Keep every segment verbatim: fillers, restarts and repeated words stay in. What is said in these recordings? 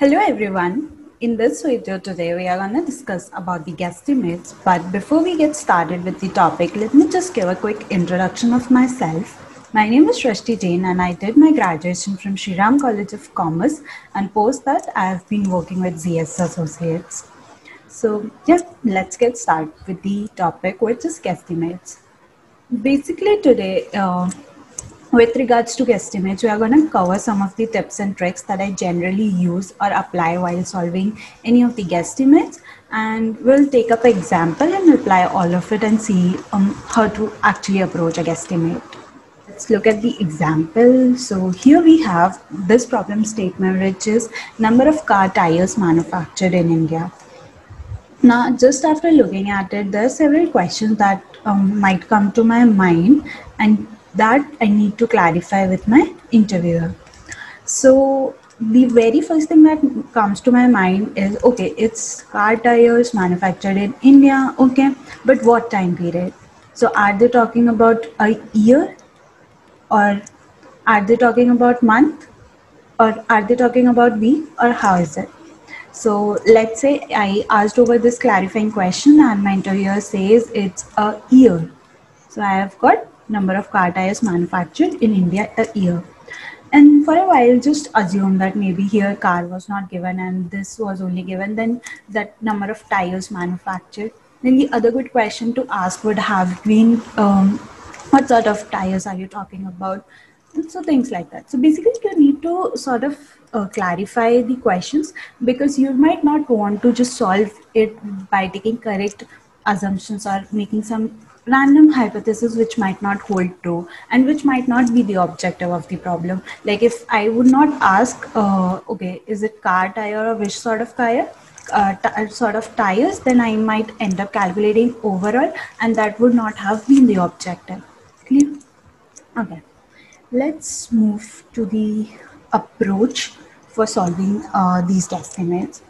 Hello everyone. In this video today we are going to discuss about the guesstimates, but before we get started with the topic, let me just give a quick introduction of myself. My name is Shrishti Jain and I did my graduation from Shriram College of Commerce, and post that I have been working with Z S Associates. So yeah, let's get started with the topic, which is guesstimates. Basically today, uh, with regards to guesstimates, we are going to cover some of the tips and tricks that I generally use or apply while solving any of the guesstimates, and we'll take up an example and apply all of it and see um, how to actually approach a guesstimate. Let's look at the example. So here we have this problem statement, which is number of car tires manufactured in India. Now, just after looking at it, there are several questions that um, might come to my mind, and that I need to clarify with my interviewer. So, the very first thing that comes to my mind is, okay, it's car tires manufactured in India, okay, but what time period? So, are they talking about a year, or are they talking about month, or are they talking about week, or how is it? So let's say I asked over this clarifying question and my interviewer says it's a year. So I have got number of car tires manufactured in India a year. And for a while, just assume that maybe here car was not given and this was only given, then that number of tires manufactured. Then the other good question to ask would have been, um, what sort of tires are you talking about? So things like that. So basically you need to sort of uh, clarify the questions, because you might not want to just solve it by taking correct assumptions or making some random hypothesis which might not hold true and which might not be the objective of the problem. Like if I would not ask, uh, okay, is it car tire or which sort of tire? Uh, t- sort of tires, then I might end up calculating overall, and that would not have been the objective. Clear? Okay. Let's move to the approach for solving uh, these guesstimates.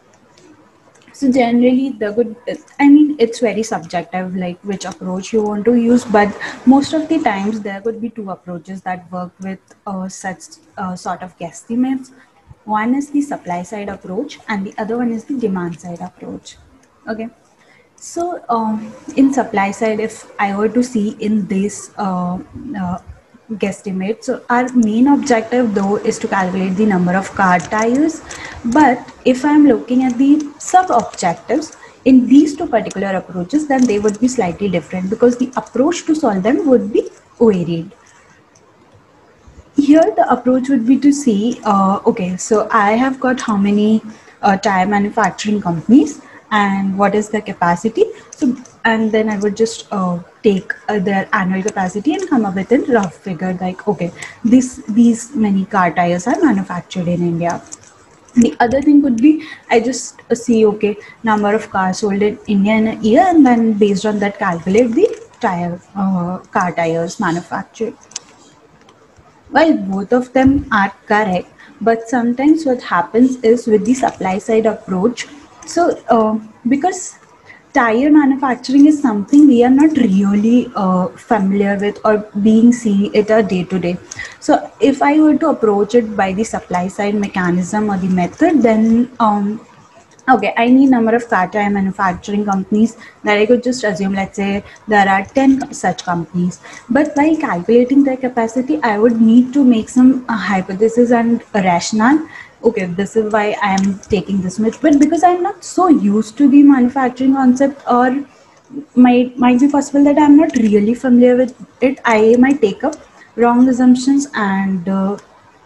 So generally, the good, I mean, it's very subjective, like which approach you want to use, but most of the times there could be two approaches that work with uh, such uh, sort of guesstimates. One is the supply side approach, and the other one is the demand side approach. Okay. So, um, in supply side, if I were to see in this uh, uh, guesstimate, so our main objective though is to calculate the number of car tires. But if I'm looking at the sub objectives in these two particular approaches, then they would be slightly different because the approach to solve them would be varied. Here the approach would be to see, uh, okay, so I have got how many uh, tire manufacturing companies and what is their capacity. So, and then I would just uh, take uh, their annual capacity and come up with a rough figure like, okay, this these many car tires are manufactured in India. The other thing could be, I just uh, see, okay, number of cars sold in India in a year, and then based on that calculate the tire uh, car tires manufactured. Well, both of them are correct, but sometimes what happens is with the supply side approach, so uh, because tire manufacturing is something we are not really uh, familiar with or being see it a day to day. So if I were to approach it by the supply side mechanism or the method, then um, okay, I need number of car tire manufacturing companies that I could just assume, let's say there are ten such companies. But while calculating their capacity, I would need to make some uh, hypothesis and a rationale. Okay, this is why I am taking this much. But because I'm not so used to the manufacturing concept, or might might be possible that I'm not really familiar with it, I might take up wrong assumptions and uh,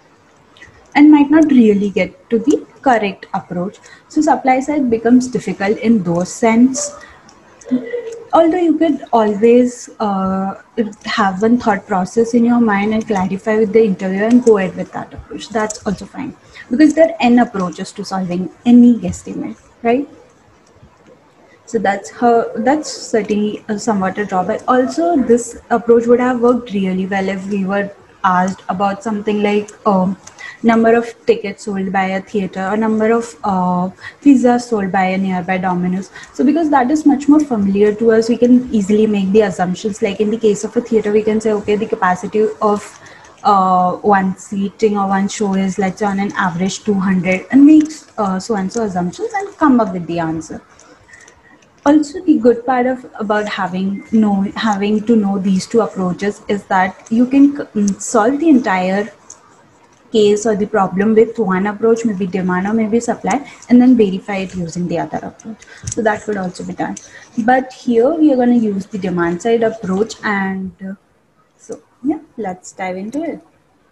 and might not really get to the correct approach. So supply side becomes difficult in those sense. Although you could always uh, have one thought process in your mind and clarify with the interviewer and go ahead with that approach. That's also fine, because there are n approaches to solving any guesstimate, right? So that's her. That's certainly a somewhat a drawback. Also, this approach would have worked really well if we were asked about something like um, number of tickets sold by a theater or number of uh, pizzas sold by a nearby Domino's. So because that is much more familiar to us, we can easily make the assumptions. Like in the case of a theater, we can say, okay, the capacity of uh, one seating or one show is, let's say, on an average two hundred, and makes uh, so and so assumptions and come up with the answer. Also, the good part of about having know having to know these two approaches is that you can mm, solve the entire case or the problem with one approach, maybe demand or maybe supply, and then verify it using the other approach. So that could also be done. But here we are going to use the demand side approach, and uh, so yeah, let's dive into it.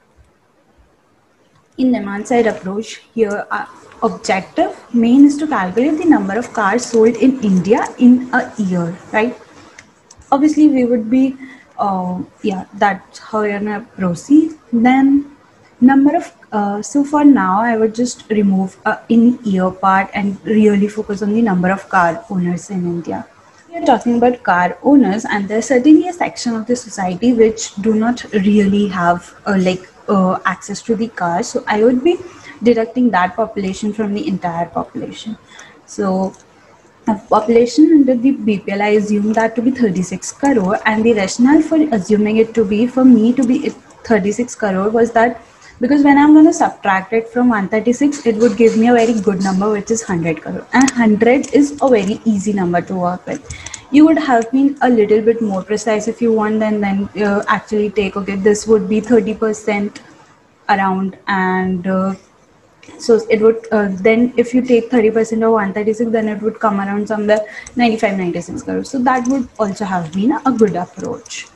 In demand side approach, here our objective main is to calculate the number of cars sold in India in a year, right? Obviously we would be uh, yeah, that's how we're gonna proceed. Then number of uh, so for now I would just remove uh, in year part and really focus on the number of car owners in India. We are talking about car owners, and there's certainly a section of the society which do not really have uh, like uh, access to the car, so I would be deducting that population from the entire population. So of population under the B P L, I assume that to be thirty-six crore, and the rationale for assuming it to be, for me to be thirty-six crore, was that because when I'm going to subtract it from one thirty-six, it would give me a very good number, which is one hundred crore, and one hundred is a very easy number to work with. You would have been a little bit more precise if you want, and then uh, actually take, okay, this would be thirty percent around, and uh, so it would uh, then if you take thirty percent of one thirty-six, then it would come around somewhere ninety-five ninety-six crores. So that would also have been a good approach.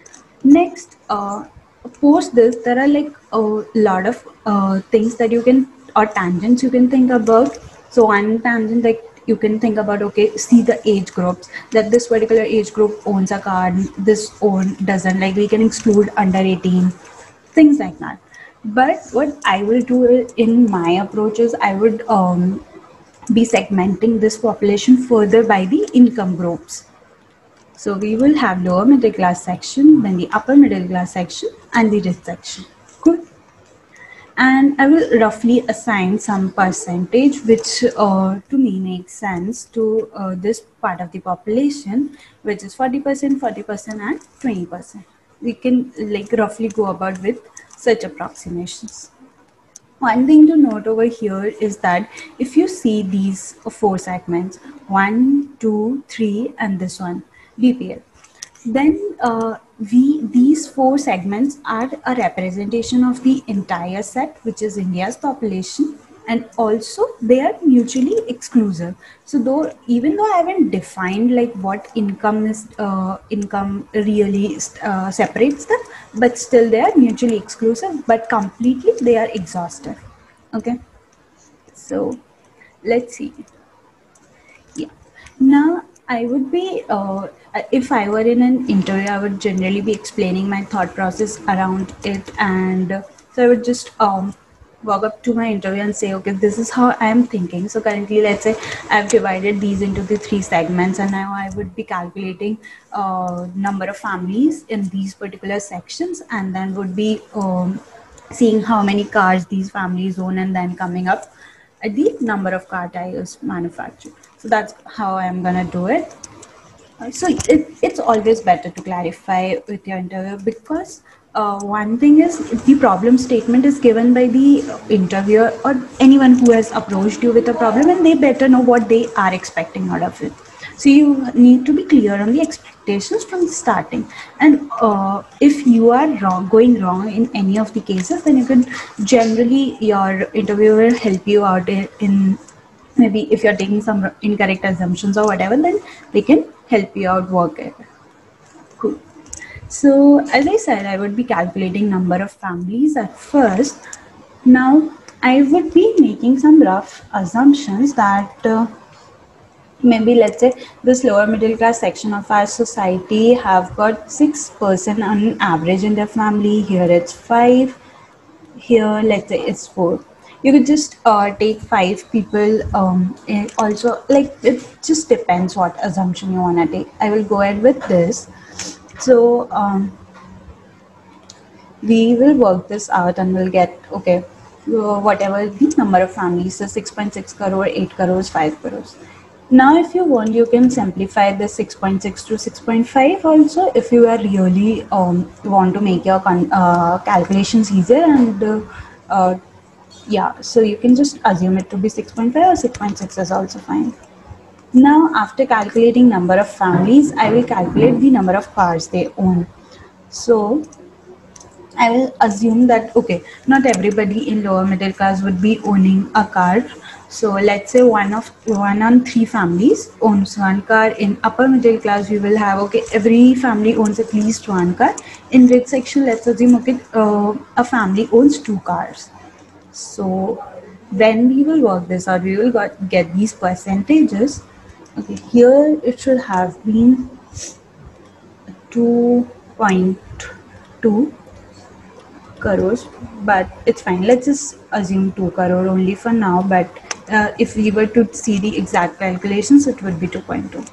Next, uh, post this, there are like a lot of uh, things that you can, or tangents you can think about. So one tangent, like you can think about, okay, see the age groups, that this particular age group owns a car, this own doesn't, like we can exclude under eighteen, things like that. But what I will do in my approach is I would um, be segmenting this population further by the income groups. So we will have lower middle class section, then the upper middle class section, and the rich section. Good. And I will roughly assign some percentage which uh, to me makes sense to uh, this part of the population, which is forty percent, forty percent, and twenty percent. We can like roughly go about with such approximations. One thing to note over here is that if you see these four segments, one, two, three, and this one, B P L, then uh, we these four segments are a representation of the entire set, which is India's population, and also they are mutually exclusive. So though, even though I haven't defined like what income is uh, income really uh, separates them, but still they are mutually exclusive, but completely they are exhaustive. Okay, so let's see. Yeah, now I would be uh, if I were in an interview, I would generally be explaining my thought process around it, and uh, so I would just um walk up to my interview and say, okay, this is how I am thinking. So currently, let's say I've divided these into the three segments, and now I would be calculating uh, number of families in these particular sections, and then would be um, seeing how many cars these families own, and then coming up at the number of car tires manufactured. So that's how I'm gonna do it. So it, it's always better to clarify with your interviewer, because uh, one thing is the problem statement is given by the interviewer or anyone who has approached you with a problem, and they better know what they are expecting out of it. So you need to be clear on the expectations from the starting. And uh, if you are wrong, going wrong in any of the cases, then you can generally, your interviewer will help you out in, in maybe if you're taking some incorrect assumptions or whatever, then they can help you out work it. Cool. So as I said, I would be calculating number of families at first. Now I would be making some rough assumptions that uh, maybe let's say this lower middle class section of our society have got six person on average in their family. Here it's five. Here let's say it's four. You could just uh, take five people. Um, also, like it just depends what assumption you want to take. I will go ahead with this. So um, we will work this out and we'll get, okay, uh, whatever the number of families, so six point six crore, eight crores, five crores. Now, if you want, you can simplify the six point six to six point five also if you are really um, want to make your con- uh, calculations easier. And uh, uh, yeah, so you can just assume it to be six point five or six point six is also fine. Now, after calculating number of families, I will calculate the number of cars they own. So, I will assume that okay, not everybody in lower middle class would be owning a car. So let's say one of one on three families owns one car. In upper middle class, we will have okay, every family owns at least one car. In rich section, let's assume okay, uh, a family owns two cars. So when we will work this out, we will got, get these percentages. Okay, here it should have been two point two crores, but it's fine. Let's just assume two crore only for now. But uh, if we were to see the exact calculations, it would be two point two.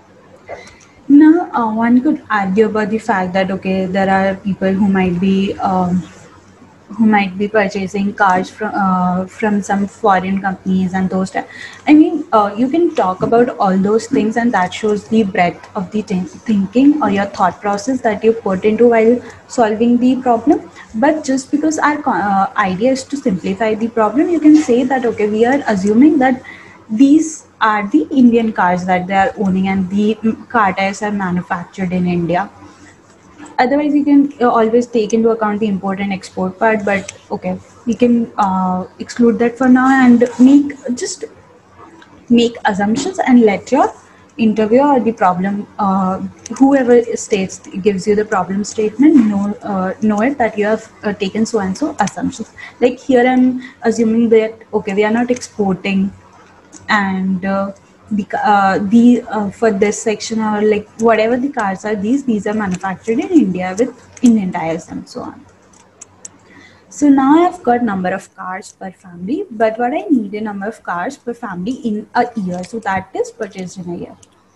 Now, uh, one could argue about the fact that okay, there are people who might be um, who might be purchasing cars from uh, from some foreign companies and those type. I mean, uh, you can talk about all those things, and that shows the breadth of the th- thinking or your thought process that you put into while solving the problem. But just because our co- uh, idea is to simplify the problem, you can say that okay, we are assuming that these are the Indian cars that they are owning, and the mm, car tires are manufactured in India. Otherwise, you can uh, always take into account the import and export part, but okay, we can uh, exclude that for now and make just make assumptions and let your interviewer or the problem uh, whoever states gives you the problem statement know uh, know it that you have uh, taken so and so assumptions. Like here I'm assuming that okay, we are not exporting, and uh, the uh, the uh, for this section or like whatever the cars are, these these are manufactured in India with Indian tires and so on. So now I've got number of cars per family, but what I need a number of cars per family in a year, so that is purchased in a year.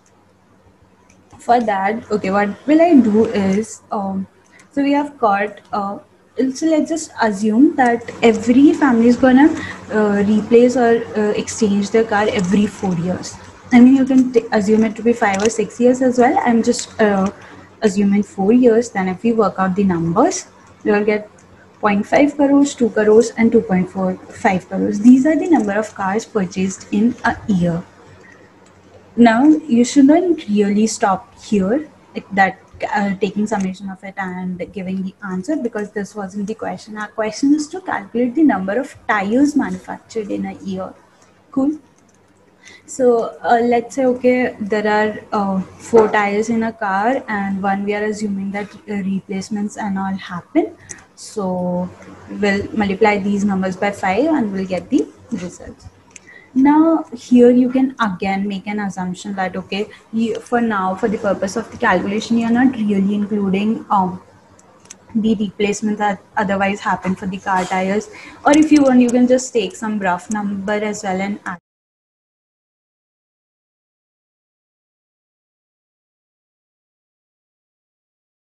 For that, okay, what will I do is um, so we have got uh, so let's just assume that every family is gonna uh, replace or uh, exchange their car every four years. I mean, you can t- assume it to be five or six years as well. I'm just uh, assuming four years. Then if we work out the numbers, we will get zero point five crores, two crores and two point four five crores. These are the number of cars purchased in a year. Now you shouldn't really stop here, like that uh, taking summation of it and giving the answer, because this wasn't the question. Our question is to calculate the number of tires manufactured in a year. Cool. So uh, let's say okay, there are uh, four tires in a car, and one we are assuming that uh, replacements and all happen. So we'll multiply these numbers by five and we'll get the results. Now here you can again make an assumption that okay, you, for now for the purpose of the calculation, you are not really including um, the replacement that otherwise happen for the car tires, or if you want, you can just take some rough number as well and add.